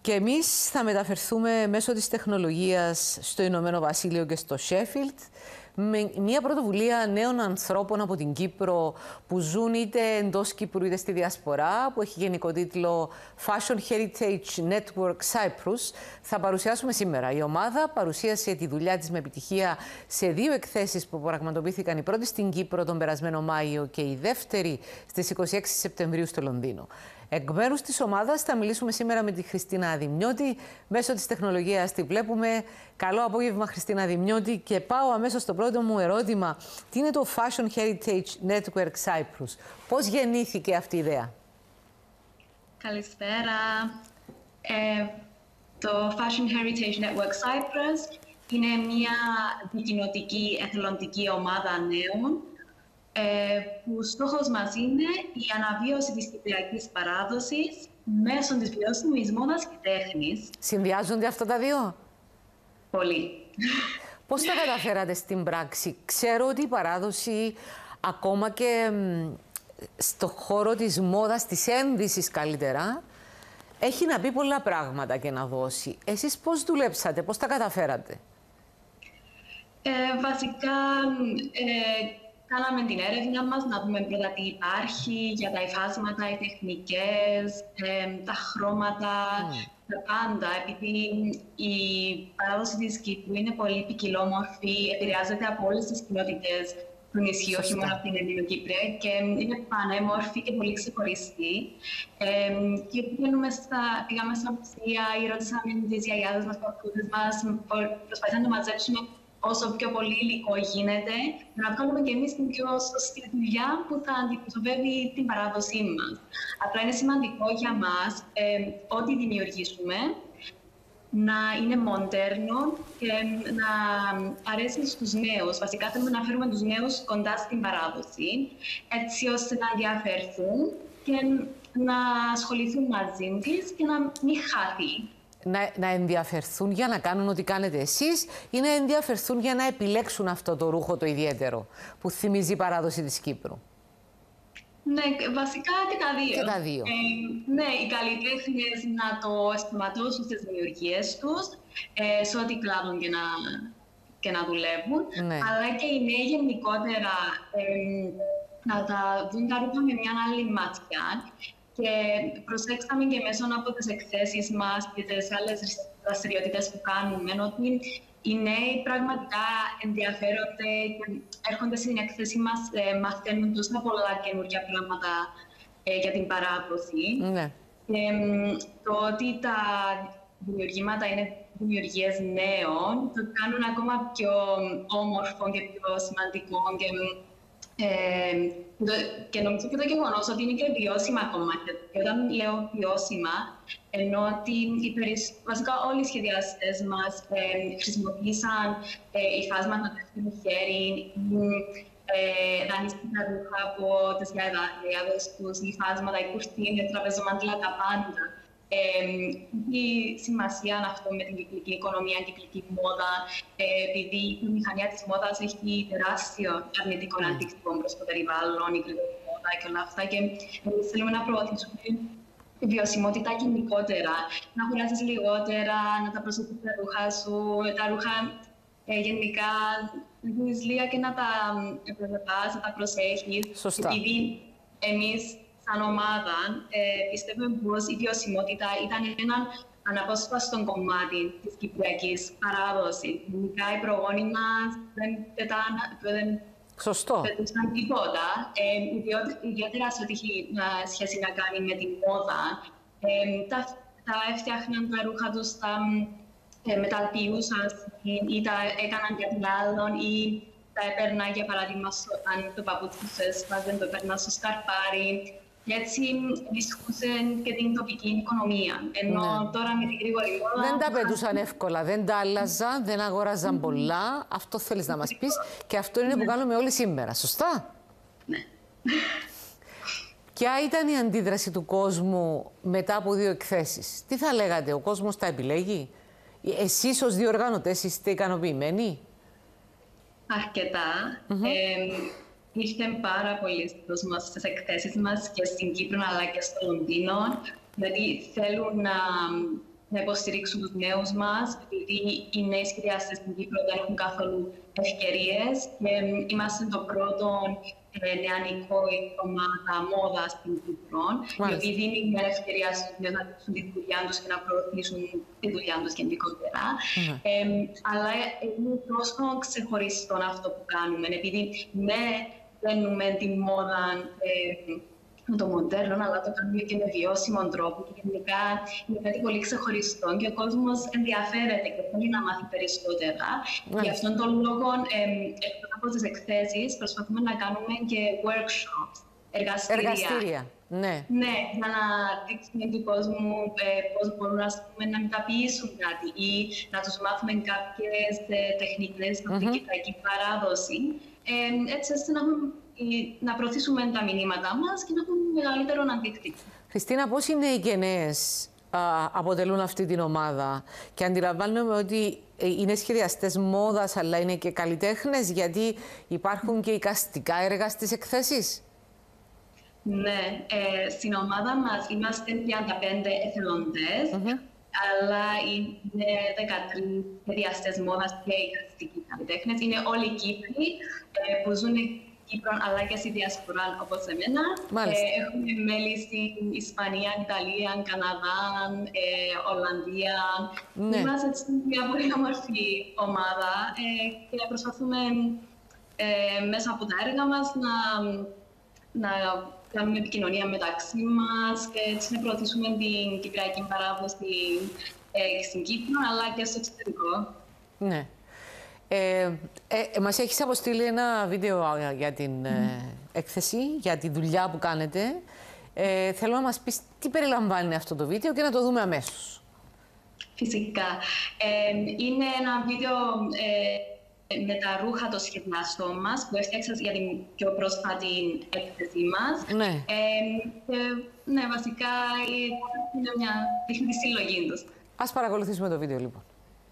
Και εμείς θα μεταφερθούμε μέσω της τεχνολογίας στο Ηνωμένο Βασίλειο και στο Σέφιλντ, με μια πρωτοβουλία νέων ανθρώπων από την Κύπρο που ζουν είτε εντός Κύπρου είτε στη διασπορά, που έχει γενικό τίτλο Fashion Heritage Network Cyprus. Θα παρουσιάσουμε σήμερα. Η ομάδα παρουσίασε τη δουλειά της με επιτυχία σε 2 εκθέσεις που πραγματοποιήθηκαν, η πρώτη στην Κύπρο τον περασμένο Μάιο και η δεύτερη στις 26 Σεπτεμβρίου στο Λονδίνο. Εκ μέρους της ομάδας θα μιλήσουμε σήμερα με τη Χριστίνα Αδημιώτη. Μέσω της τεχνολογίας τη βλέπουμε. Καλό απόγευμα, Χριστίνα Αδημιώτη. Και πάω αμέσως στο πρώτο μου ερώτημα. Τι είναι το Fashion Heritage Network Cyprus? Πώς γεννήθηκε αυτή η ιδέα? Καλησπέρα. Το Fashion Heritage Network Cyprus είναι μια δικοινοτική εθελοντική ομάδα νέων που στόχος μας είναι η αναβίωση της κυπριακής παράδοσης μέσω της βιώσιμης μόδας και τέχνης. Συνδυάζονται αυτά τα δύο? Πολύ. Πώς τα καταφέρατε στην πράξη? Ξέρω ότι η παράδοση ακόμα και στο χώρο της μόδας, της ένδυσης καλύτερα, έχει να πει πολλά πράγματα και να δώσει. Εσείς πώς δουλέψατε, πώς τα καταφέρατε? Βασικά, κάναμε την έρευνα μας, να δούμε πρώτα τι υπάρχει για τα υφάσματα, οι τεχνικές, τα χρώματα, τα πάντα. Επειδή η παράδοση της Κύπρου είναι πολύ ποικιλόμορφη, επηρεάζεται από όλες τις κοινότητες του νησιού, όχι μόνο από την Ελληνοκύπρια, και είναι πανέμορφη και πολύ ξεχωριστή. Και πήγαμε στα μουσεία ή ρωτήσαμε τις γιαγιάδες μας, παππούδες μας, προσπαθήσαμε να το μαζέψουμε όσο πιο πολύ υλικό γίνεται, να βγάλουμε και εμείς την πιο σωστή δουλειά που θα αντιπροσωπεύει την παράδοσή μας. Απλά είναι σημαντικό για μας ό,τι δημιουργήσουμε να είναι μοντέρνο και να αρέσει στους νέους. Βασικά θέλουμε να φέρουμε τους νέους κοντά στην παράδοση, έτσι ώστε να ενδιαφερθούν και να ασχοληθούν μαζί της και να μην χάθει. Να ενδιαφερθούν για να κάνουν ό,τι κάνετε εσείς ή να ενδιαφερθούν για να επιλέξουν αυτό το ρούχο το ιδιαίτερο που θυμίζει η παράδοση της Κύπρου? Ναι, βασικά και τα δύο. Και τα δύο. Ναι, οι καλλιτέχνες να το αισθηματώσουν στις δημιουργίες τους, σε ό,τι κλάδων και να δουλεύουν, ναι. Αλλά και οι νέοι γενικότερα να τα δουν τα ρούχα με μια άλλη ματιά. Και προσέξαμε και μέσω από τις εκθέσεις μας και τις άλλες δραστηριότητες που κάνουμε, ότι οι νέοι πραγματικά ενδιαφέρονται και έρχονται στην εκθέση μας, μαθαίνουν τόσα πολλά καινούργια πράγματα για την παράδοση. Ναι. Και το ότι τα δημιουργήματα είναι δημιουργίες νέων, το κάνουν ακόμα πιο όμορφο και πιο σημαντικό. Και νομίζω και το γεγονός ότι είναι και βιώσιμα κομμάτια. Και όταν λέω βιώσιμα, ενώ ότι βασικά όλοι οι σχεδιαστές μας χρησιμοποίησαν υφάσματα τεχνικού χέρι, δανείστηκαν ρούχα από τις γιαγιάδες τους, υφάσματα, οι κουρτίνες, τραπεζομάντιλα, τα πάντα. Έχει σημασία αυτό με την κυκλική οικονομία, κυκλική μόδα, επειδή η μηχανία της μόδας έχει τεράστιο αρνητικό αντίκτυπο προς το περιβάλλον, η κυκλική μόδα και όλα αυτά. Και εμείς θέλουμε να προωθήσουμε τη βιωσιμότητα γενικότερα. Να κουράζεις λιγότερα, να τα προσέχεις τα ρούχα σου, τα ρούχα γενικά να δίνεις λίγα και να τα επευρετάς, να τα προσέχεις. Σωστά. Επειδή εμείς σαν ομάδα, πιστεύουμε πως η βιωσιμότητα ήταν ένα αναπόσπαστο κομμάτι της κυπριακής παράδοσης. Γενικά οι προγόνοι μας δεν πετούσαν τίποτα, ιδιαίτερα σε ό,τι έχει σχέση να κάνει με την μόδα. Τα έφτιαχναν τα ρούχα τους, με τα ποιούσαν ή τα έκαναν για την άλλον ή τα έπαιρνα, για παράδειγμα, αν το παπούτσι τους έσπαζε, το έπαιρνα στο σκαρπάρι. Και έτσι ενισχύσαν και την τοπική οικονομία. Ενώ τώρα με την γρήγορη μόδα... Δεν τα πετούσαν εύκολα, δεν τα άλλαζαν, δεν αγόραζαν πολλά. Αυτό θέλεις να μας πεις. Και αυτό είναι που κάνουμε όλοι σήμερα. Σωστά? Ναι. Ποια ήταν η αντίδραση του κόσμου μετά από 2 εκθέσεις? Τι θα λέγατε, ο κόσμος τα επιλέγει? Εσείς ως διοργανωτές είστε ικανοποιημένοι? Αρκετά. Ήρθε πάρα πολύ κόσμο στις εκθέσεις μας και στην Κύπρο αλλά και στο Λονδίνο, γιατί θέλουν να υποστηρίξουν τους νέους μας, επειδή οι νέοι σχεδιαστές στην Κύπρο δεν έχουν καθόλου ευκαιρίες και είμαστε το πρώτο νεανικό ομάδα μόδα στην Κύπρο, η οποία δίνει μια ευκαιρία στους νέους να δείξουν τη δουλειά τους και να προωθήσουν τη δουλειά τους γενικότερα. Αλλά είναι τόσο ξεχωριστό αυτό που κάνουμε, επειδή ναι, δένουμε τη μόδα με το μοντέρνο, αλλά το κάνουμε και με βιώσιμο τρόπο. Και γενικά είναι κάτι πολύ ξεχωριστό και ο κόσμος ενδιαφέρεται και θέλει να μάθει περισσότερα. Γι' αυτόν τον λόγο, εκτός από τις εκθέσεις, προσπαθούμε να κάνουμε και workshops, εργαστήρια. Ναι. Ναι, για να δείξουμε του κόσμου πώς μπορούν να μεταποιήσουν κάτι ή να τους μάθουμε κάποιες τεχνικές από την κυπριακή παράδοση, έτσι ώστε να προωθήσουμε τα μηνύματά μας και να έχουν μεγαλύτερο αντίκτυπο. Χριστίνα, πώς οι νέοι και νέες αποτελούν αυτή την ομάδα? Και αντιλαμβάνομαι ότι είναι σχεδιαστές μόδας, αλλά είναι και καλλιτέχνες, γιατί υπάρχουν και εικαστικά έργα στις εκθέσεις. Ναι, στην ομάδα μας είμαστε 35 εθελοντές, αλλά είναι 13 σχεδιαστές μόδας και εικαστικοί καλλιτέχνες. Είναι όλοι οι Κύπροι που ζουν Κύπρο, αλλά και στη διασπορά, όπως εμένα. Έχουμε μέλη στην Ισπανία, Ιταλία, Καναδά, Ολλανδία. Είμαστε μια πολύ όμορφη ομάδα και προσπαθούμε μέσα από τα έργα μας να κάνουμε επικοινωνία μεταξύ μας και έτσι να προωθήσουμε την κυπριακή παράδοση στην Κύπρο, αλλά και στο εξωτερικό. Ναι. Μας έχεις αποστείλει ένα βίντεο για την έκθεση, για τη δουλειά που κάνετε. Θέλω να μας πεις τι περιλαμβάνει αυτό το βίντεο και να το δούμε αμέσως. Φυσικά. Είναι ένα βίντεο με τα ρούχα των σχεδιαστών μας που έφτιαξα για την πιο πρόσφατη έκθεσή μας. Ναι. Ναι, βασικά είναι μια δείχνει τη συλλογή τους. Ας παρακολουθήσουμε το βίντεο λοιπόν.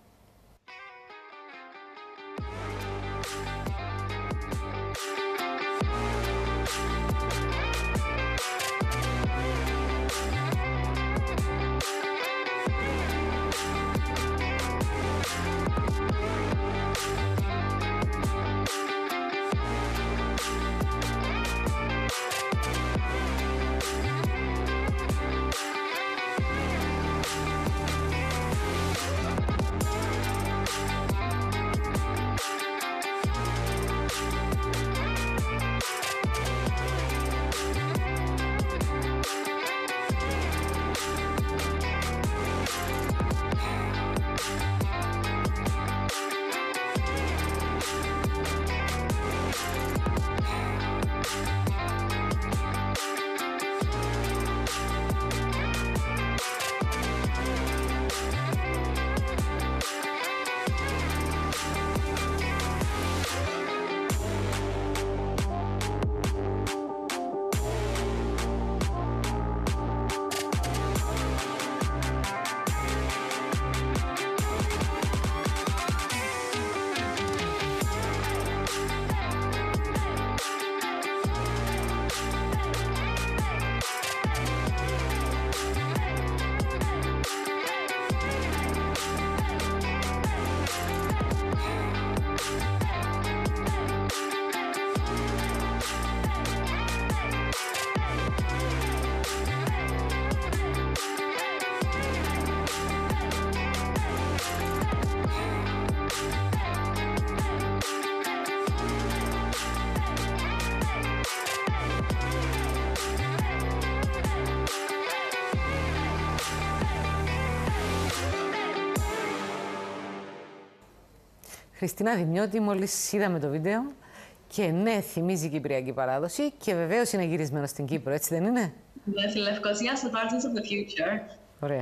Χριστίνα Δημιώτη, μόλις είδαμε το βίντεο και ναι, θυμίζει κυπριακή παράδοση και βεβαίως είναι γυρισμένο στην Κύπρο, έτσι δεν είναι? Ναι, στη Λευκοσία, στο Gardens of the Future. Ωραία.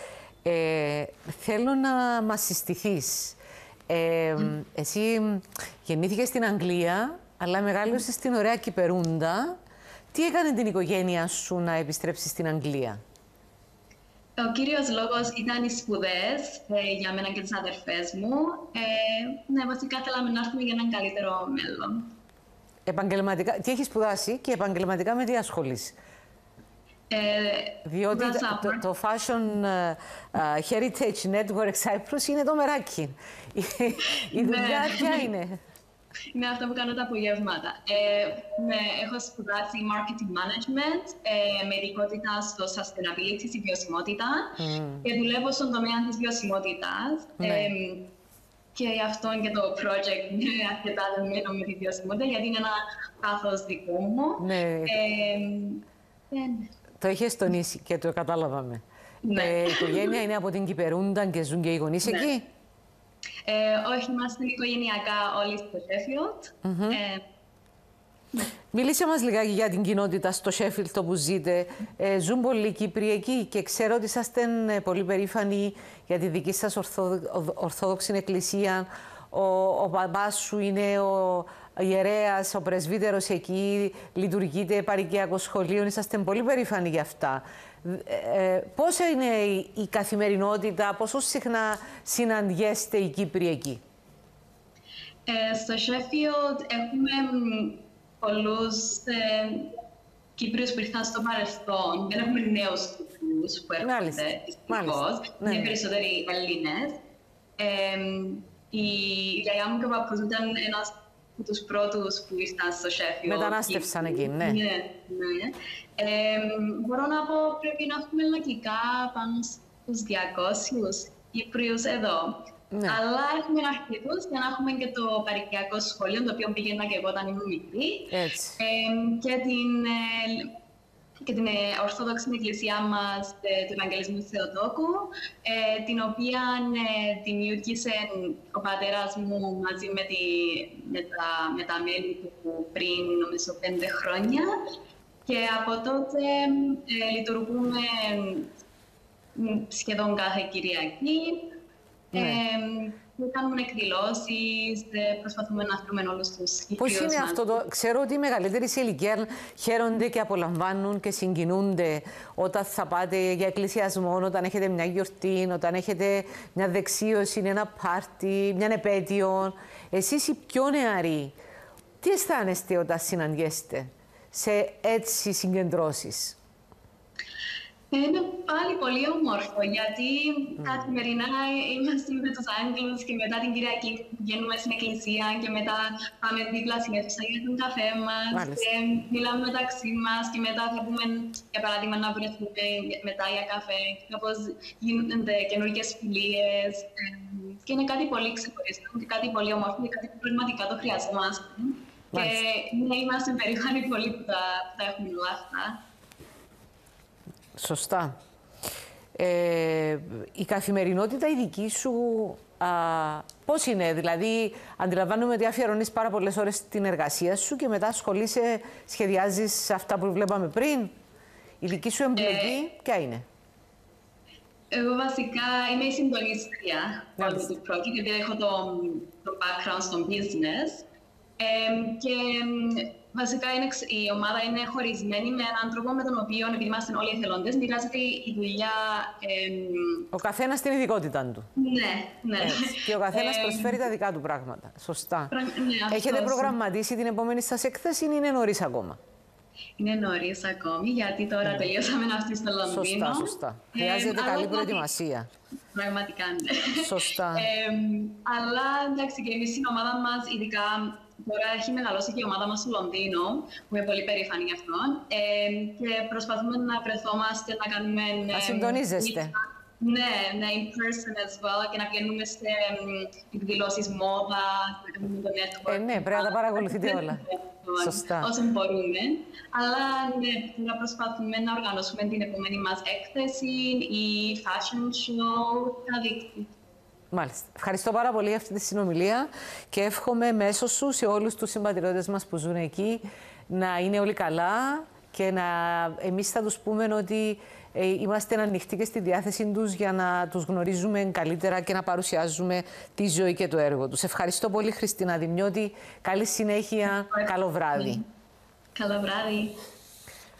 Θέλω να μας συστηθείς. Εσύ γεννήθηκες στην Αγγλία, αλλά μεγάλωσες στην ωραία Κυπερούντα. Τι έκανε την οικογένειά σου να επιστρέψεις στην Αγγλία? Ο κύριος λόγος ήταν οι σπουδές για μένα και τις αδερφές μου. Ναι, βασικά θέλαμε να έρθουμε για έναν καλύτερο μέλλον. Επαγγελματικά, τι έχεις σπουδάσει και επαγγελματικά με τι ασχολείσαι? Διότι το Fashion Heritage Network Cyprus είναι το μεράκι. Η δουλειά ποια είναι? Είναι αυτό που κάνω τα απογεύματα. Έχω σπουδάσει Marketing Management με ειδικότητα στο Sustainability, στη βιωσιμότητα, και δουλεύω στον τομέα της βιωσιμότητας. Και γι' αυτό και το project είναι αρκετά δεμένο με τη βιωσιμότητα, γιατί είναι ένα πάθος δικό μου. Το είχες τονίσει και το καταλάβαμε. Η οικογένεια είναι από την Κυπερούντα και ζουν και οι γονείς εκεί? Όχι, είμαστε οικογενειακά όλοι στο Sheffield. Μίλησε μας λιγάκι για την κοινότητα στο Sheffield όπου ζείτε. Ζουν πολλοί Κύπροι εκεί και ξέρω ότι είσαστε πολύ περήφανοι για τη δική σας Ορθόδοξη Εκκλησία. Ο μπαμπάς σου είναι ο ιερέας, ο πρεσβύτερος εκεί, λειτουργείτε παροικιακό σχολείο, είσαστε πολύ περήφανοι για αυτά. Πώς είναι η καθημερινότητα, πόσο συχνά συναντιέστε οι Κύπροι εκεί? Στο Sheffield έχουμε πολλούς Κύπριους που ήρθαν στο παρελθόν. Δεν έχουμε νέους Κύπριους που έρχονται, δυστυχώς. Είναι περισσότεροι Έλληνες. Η γιαγιά μου και ο παππούς ήταν ένας από τους πρώτους που ήρθαν στο Sheffield. Μετανάστευσαν εκεί, ναι. Μπορώ να πω πρέπει να έχουμε λογικά πάνω στους 200 Κύπριους εδώ. Αλλά έχουμε αρκετούς για να έχουμε και το παροικιακό σχολείο, το οποίο πήγαινα και εγώ όταν ήμουν μικρή. Και την Ορθόδοξη Εκκλησία μας του Ευαγγελισμού Θεοτόκου, την οποία δημιούργησε ο πατέρας μου μαζί με τα μέλη του πριν, νομίζω, 5 χρόνια. Και από τότε λειτουργούμε σχεδόν κάθε Κυριακή. Κάνουμε εκδηλώσεις, προσπαθούμε να βρούμε όλους τους Κύπριους. Πώς είναι αυτό? Ξέρω ότι οι μεγαλύτεροι σε ηλικία χαίρονται και απολαμβάνουν και συγκινούνται όταν θα πάτε για εκκλησιασμό, όταν έχετε μια γιορτή, όταν έχετε μια δεξίωση, ένα πάρτι, μια επέτειο. Εσείς οι πιο νεαροί, τι αισθάνεστε όταν συναντιέστε σε έτσι συγκεντρώσεις? Είναι πάλι πολύ όμορφο, γιατί καθημερινά είμαστε με τους Άγγλους και μετά την Κυριακή πηγαίνουμε στην εκκλησία και μετά πάμε δίπλα στην αίθουσα για τον καφέ μας και μιλάμε μεταξύ μας και μετά θα πούμε, για παράδειγμα, να βρεθούμε μετά για καφέ και κάπως γίνονται καινούργιες φιλίες και είναι κάτι πολύ ξεχωριστό και κάτι πολύ όμορφο και κάτι που πραγματικά το χρειαζόμαστε. Και είμαστε περήφανοι πολύ που τα έχουμε όλα αυτά. Σωστά. Η καθημερινότητα η δική σου πώς είναι? Δηλαδή, αντιλαμβάνομαι ότι αφιερώνεις πάρα πολλές ώρες στην εργασία σου και μετά ασχολείσαι, σχεδιάζεις αυτά που βλέπαμε πριν. Η δική σου εμπλοκή ποια είναι? Εγώ βασικά είμαι η συντονίστρια όλου του project, γιατί έχω το background στο business. Και βασικά η ομάδα είναι χωρισμένη με έναν τρόπο με τον οποίο, επειδή είμαστε όλοι εθελοντές, μοιράζεται η δουλειά. Ο καθένας την ειδικότητα του. Ναι. Και ο καθένας προσφέρει τα δικά του πράγματα. Σωστά. Έχετε προγραμματίσει την επόμενη σας έκθεση ή είναι νωρίς ακόμα? Είναι νωρίς ακόμη, γιατί τώρα τελειώσαμε αυτή στο Λονδίνο. Σωστά. Χρειάζεται καλή προετοιμασία. Πραγματικά, ναι. Σωστά. Αλλά εντάξει, και εμείς στην ομάδα μας, ειδικά τώρα έχει μεγαλώσει και η ομάδα μας στο Λονδίνο, που είμαι πολύ περήφανη γι' αυτό. Και προσπαθούμε να βρεθόμαστε, να κάνουμε. Να συντονίζεστε. Ναι, in person as well, και να πηγαίνουμε σε εκδηλώσεις μόδα, να κάνουμε το network. Ναι, πρέπει να τα παρακολουθείτε όλα. Σωστά. Όσο μπορούμε. Αλλά ναι, τώρα προσπαθούμε να οργανώσουμε την επόμενη μας έκθεση, η fashion show, τα δίκτυα. Μάλιστα. Ευχαριστώ πάρα πολύ για αυτή τη συνομιλία και εύχομαι μέσω σου σε όλους τους συμπατριώτες μας που ζουν εκεί να είναι όλοι καλά και εμείς θα τους πούμε ότι είμαστε ανοιχτοί και στη διάθεση τους για να τους γνωρίζουμε καλύτερα και να παρουσιάζουμε τη ζωή και το έργο τους. Ευχαριστώ πολύ, Χριστίνα Δημιώτη. Καλή συνέχεια. Καλό βράδυ. Καλό βράδυ.